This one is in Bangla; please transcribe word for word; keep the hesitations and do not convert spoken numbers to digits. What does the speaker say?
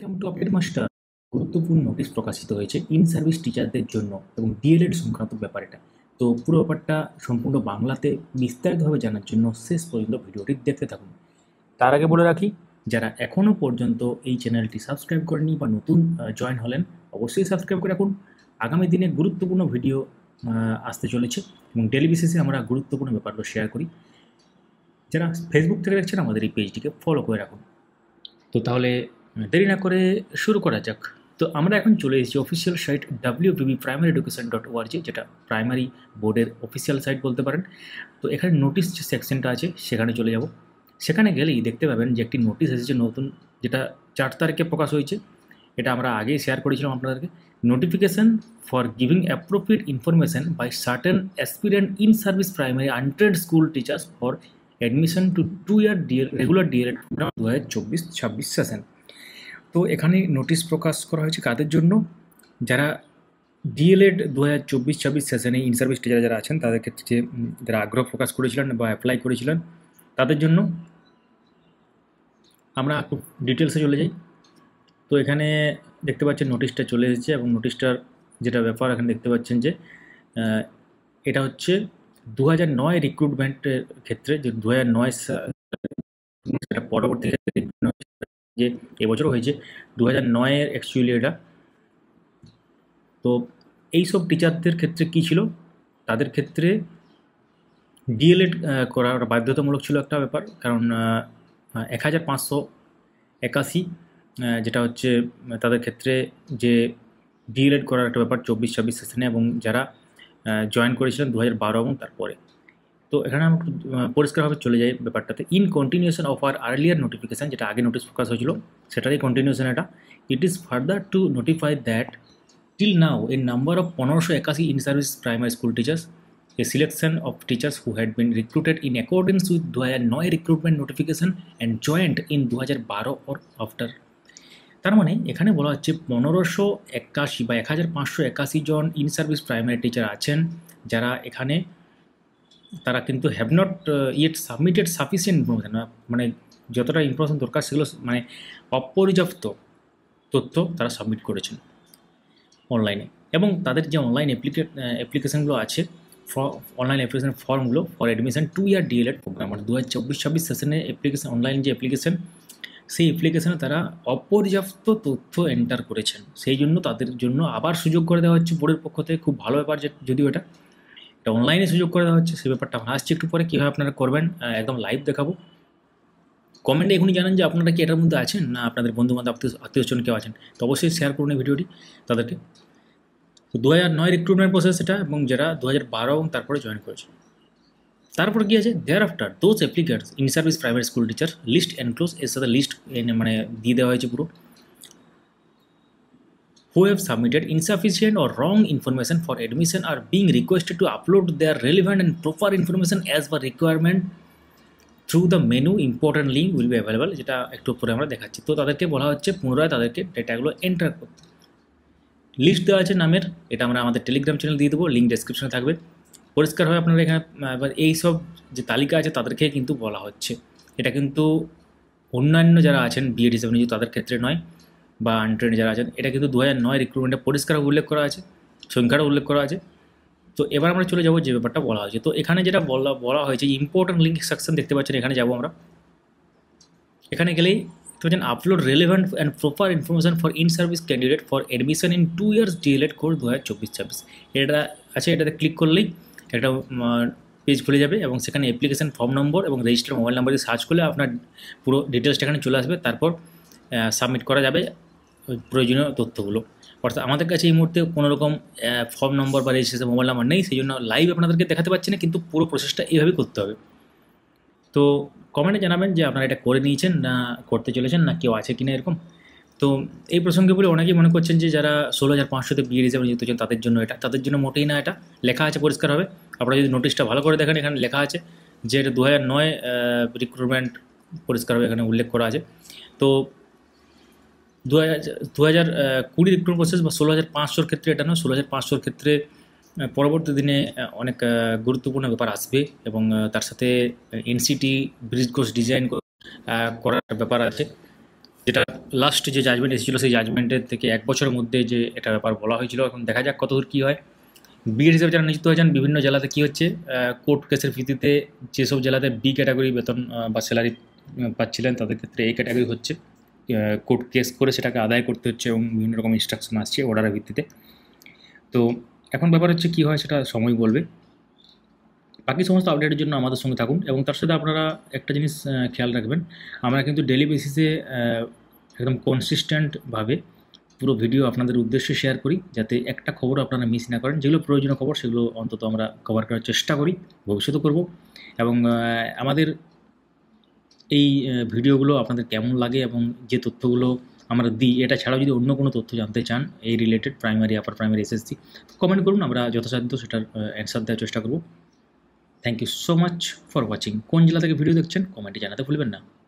Welcome to update master. গুরুত্বপূর্ণ নোটিশ প্রকাশিত হয়েছে ইন সার্ভিস টিচারদের জন্য এবং ডিএলএড সংক্রান্ত ব্যাপার এটা। তো পুরো ব্যাপারটা সম্পূর্ণ বাংলাতে বিস্তারিতভাবে জানার জন্য শেষ পর্যন্ত ভিডিওটি দেখতে থাকুন। তার আগে বলে রাখি, যারা এখনও পর্যন্ত এই চ্যানেলটি সাবস্ক্রাইব করেনি বা নতুন জয়েন হলেন, অবশ্যই সাবস্ক্রাইব করে রাখুন। আগামী দিনে গুরুত্বপূর্ণ ভিডিও আসতে চলেছে এবং ডেলি বেসিসে আমরা গুরুত্বপূর্ণ ব্যাপারগুলো শেয়ার করি। যারা ফেসবুক থেকে দেখছেন আমাদের এই পেজটিকে ফলো করে রাখুন। তো তাহলে দেরি না করে শুরু করা যাক। তো আমরা এখন চলে এসেছি official site W B B primary education dot ORG, যেটা প্রাইমারি বোর্ডের অফিসিয়াল সাইট বলতে পারেন। তো এখানে নোটিশ যে সেকশনটা আছে সেখানে চলে যাব। সেখানে গেলেই দেখতে পাবেন যে একটি নোটিশ এসেছে নতুন, যেটা চার তারিখে প্রকাশ হয়েছে। এটা আমরা আগেই শেয়ার করেছিলাম আপনাদেরকে। Notification for giving appropriate information by certain aspirant in service primary untrained school teachers for admission to two year DEl regular DElEd programme দু হাজার চব্বিশ ছাব্বিশ সেশন। তো এখানে নোটিশ প্রকাশ করা হয়েছে কাদের জন্য? যারা ডিএলএড দু হাজার চব্বিশ ছাব্বিশ সেশনে ইন সার্ভিস টিচার যারা আছেন তাদের ক্ষেত্রে যে যারা আগ্রহ প্রকাশ করেছিলেন বা অ্যাপ্লাই করেছিলেন তাদের জন্য। আমরা একটু ডিটেলসে চলে যাই। তো এখানে দেখতে পাচ্ছেন নোটিশটা চলে এসেছে এবং নোটিশটার যেটা ব্যাপার এখানে দেখতে পাচ্ছেন যে এটা হচ্ছে দু হাজার নয় রিক্রুটমেন্টের ক্ষেত্রে, যে দু হাজার নয় সেটা পরবর্তী যে এবছরও হয়েছে দু হাজার নয়ের অ্যাকচুয়ালি এটা। তো এইসব টিচারদের ক্ষেত্রে কী ছিল, তাদের ক্ষেত্রে ডিএলএড করা বাধ্যতামূলক ছিল একটা ব্যাপার, কারণ এক হাজার পাঁচশো একাশি যেটা হচ্ছে তাদের ক্ষেত্রে যে ডিএলএড করার একটা ব্যাপার চব্বিশ ছাব্বিশ সেশনে, এবং যারা জয়েন করেছিলেন দু হাজার বারো এবং তারপরে। তো এখানে আমরা একটু পরিষ্কারভাবে চলে যাই ব্যাপারটাতে। In continuation of our earlier notification, যেটা আগে নোটিস প্রকাশ হয়েছিল সেটারই কন্টিনিউশন এটা। It is further to notify that till now a number of পনেরোশো একাশি in service primary school teachers, a selection of teachers who had been recruited in accordance with দু হাজার নয় recruitment notification and joined in দু হাজার বারো অর আফটার। তার মানে এখানে বলা হচ্ছে পনেরোশো একাশি বা এক হাজার পাঁচশো একাশি জন ইন সার্ভিস প্রাইমারি টিচার আছেন যারা এখানে, তারা কিন্তু have not yet submitted sufficient information, মানে যতটা ইনফরমেশান দরকার সেগুলো মানে অপর্যাপ্ত তথ্য তারা সাবমিট করেছেন অনলাইনে। এবং তাদের যে অনলাইন অ্যাপ্লিকে অ্যাপ্লিকেশানগুলো আছে, অনলাইন অ্যাপ্লিকেশান ফর্মগুলো for admission two year DElEd programme, মানে দু হাজার চব্বিশ ছাব্বিশ সেশনে অ্যাপ্লিকেশান অনলাইন যে অ্যাপ্লিকেশান, সেই অ্যাপ্লিকেশানে তারা অপর্যাপ্ত তথ্য এন্টার করেছেন। সেই জন্য তাদের জন্য আবার সুযোগ করে দেওয়া হচ্ছে বোর্ডের পক্ষ থেকে। খুব ভালো ব্যাপার, যে যদিও এটা এটা অনলাইনে সুযোগ করে দেওয়া হচ্ছে, সেই ব্যাপারটা আমরা আসছি একটু পরে কীভাবে আপনারা করবেন, একদম লাইভ দেখাবো। কমেন্টে এখনই জানান যে আপনারা কি এটার মধ্যে আছেন, না আপনাদের বন্ধুবান্ধব আত্মীয় আত্মীয়স্বজন কেউ আছেন। তো অবশ্যই শেয়ার করুন এই ভিডিওটি তাদেরকে। তো দু হাজার নয় রিক্রুটমেন্ট প্রসেস এটা, এবং যারা দু হাজার বারো এবং তারপরে জয়েন করেছে। তারপর কী আছে, thereafter those applicants in service primary school teacher list enclose, এর সাথে লিস্ট মানে দিয়ে দেওয়া হয়েছে পুরো, who have submitted insufficient or wrong information for admission are being requested to upload their relevant and proper information as per requirement through the menu important link will be available, যেটা একটু পরে আমরা দেখাচ্ছি। তো তাদেরকে বলা হচ্ছে পুনরায় তাদেরকে ডেটাগুলো এন্টার করতে। লিস্ট দেওয়া আছে নামের, এটা আমরা আমাদের টেলিগ্রাম চ্যানেল দিয়ে দেবো, লিঙ্ক ডেসক্রিপশনে থাকবে। পরিষ্কারভাবে আপনারা এখানে এইসব যে তালিকা আছে তাদেরকে কিন্তু বলা হচ্ছে। এটা কিন্তু অন্যান্য যারা আছেন বিএড হিসেবে নিযুক্ত তাদের ক্ষেত্রে নয়, বা আনট্রেন্ড যারা আছেন, এটা কিন্তু দু হাজার নয় রিক্রুটমেন্টে পরিষ্কার উল্লেখ করা আছে, সংখ্যাটা উল্লেখ করা আছে। তো এবার আমরা চলে যাবো যে ব্যাপারটা বলা হয়েছে। তো এখানে যেটা বলা বলা হয়েছে ইম্পর্টেন্ট লিঙ্ক সেকশন দেখতে পাচ্ছেন, এখানে যাবো আমরা। এখানে গেলেই দেখতে পাচ্ছেন upload relevant and proper information for in service candidate for admission in two years DElEd course দু হাজার চব্বিশ ছাব্বিশ। এটা আছে, এটাতে ক্লিক করলেই একটা পেজ খুলে যাবে এবং সেখানে অ্যাপ্লিকেশন ফর্ম নম্বর এবং রেজিস্টার মোবাইল নাম্বার দিয়ে সার্চ করলে আপনার পুরো ডিটেলসটা এখানে চলে আসবে। তারপর সাবমিট করা যাবে প্রয়োজনীয় তথ্যগুলো। অর্থাৎ আমাদের কাছে এই মুহূর্তে কোনো রকম ফর্ম নম্বর বা রেজিস্ট্রেশন মোবাইল নাম্বার নেই, সেই জন্য লাইভ আপনাদেরকে দেখাতে পারছি না, কিন্তু পুরো প্রসেসটা এইভাবে করতে হবে। তো কমেন্টে জানাবেন যে আপনারা এটা করে নিয়েছেন না করতে চলেছেন, না কেউ আছে কিনা এরকম। তো এই প্রসঙ্গে বলে অনেকেই মনে করছেন যে যারা ষোলো হাজার পাঁচশোতে বিএড হিসেবে নিযুক্ত হচ্ছেন তাদের জন্য এটা, তাদের জন্য মোটেই না। এটা লেখা আছে পরিষ্কারভাবে, আপনারা যদি নোটিশটা ভালো করে দেখেন এখানে লেখা আছে যে এটা দু হাজার নয় রিক্রুটমেন্ট পরিষ্কারভাবে এখানে উল্লেখ করা আছে। তো দু হাজার দু হাজার কুড়ি রিক্রুটমেন্ট প্রসেস বা ষোলো হাজার পাঁচশোর ক্ষেত্রে এটা নয়, ষোলো হাজার পাঁচশোর ক্ষেত্রে পরবর্তী দিনে অনেক গুরুত্বপূর্ণ ব্যাপার আসবে, এবং তার সাথে এনসিটি ব্রিজ কোর্স ডিজাইন করার ব্যাপার আছে, যেটা লাস্ট যে জাজমেন্ট এসেছিলো সেই জাজমেন্টের থেকে এক বছরের মধ্যে যে এটা ব্যাপার বলা হয়েছিল, এখন দেখা যাক কতদূর কী হয়। বিএড হিসেবে যারা নিযুক্ত হয়েছেন বিভিন্ন জেলাতে কী হচ্ছে, কোর্ট কেসের ভিত্তিতে যেসব জেলাতে বি ক্যাটাগরি বেতন বা স্যালারি পাচ্ছিলেন তাদের ক্ষেত্রে এই ক্যাটাগরি হচ্ছে, কোর্ট কেস করে সেটাকে আদায় করতে হচ্ছে এবং বিভিন্ন রকম ইনস্ট্রাকশন আসছে অর্ডারের ভিত্তিতে। তো এখন ব্যাপার হচ্ছে কী হয় সেটা সময় বলবে। বাকি সমস্ত আপডেটের জন্য আমাদের সঙ্গে থাকুন এবং তার সাথে আপনারা একটা জিনিস খেয়াল রাখবেন, আমরা কিন্তু ডেলি বেসিসে একদম কনসিস্টেন্টভাবে পুরো ভিডিও আপনাদের উদ্দেশ্যে শেয়ার করি, যাতে একটা খবর আপনারা মিস না করেন। যেগুলো প্রয়োজনীয় খবর সেগুলো অন্তত আমরা কভার করার চেষ্টা করি, ভবিষ্যতেও করব। এবং আমাদের এই ভিডিওগুলো আপনাদের কেমন লাগে এবং যে তথ্যগুলো আমরা দিই, এটা ছাড়াও যদি অন্য কোনো তথ্য জানতে চান এই related primary, upper primary, SSC, comment করুন, আমরা যথাসাধ্য সেটার অ্যান্সার দেওয়ার চেষ্টা করব। Thank you so much for watching. কোন জেলা থেকে ভিডিও দেখছেন কমেন্টে জানাতে ভুলবেন না।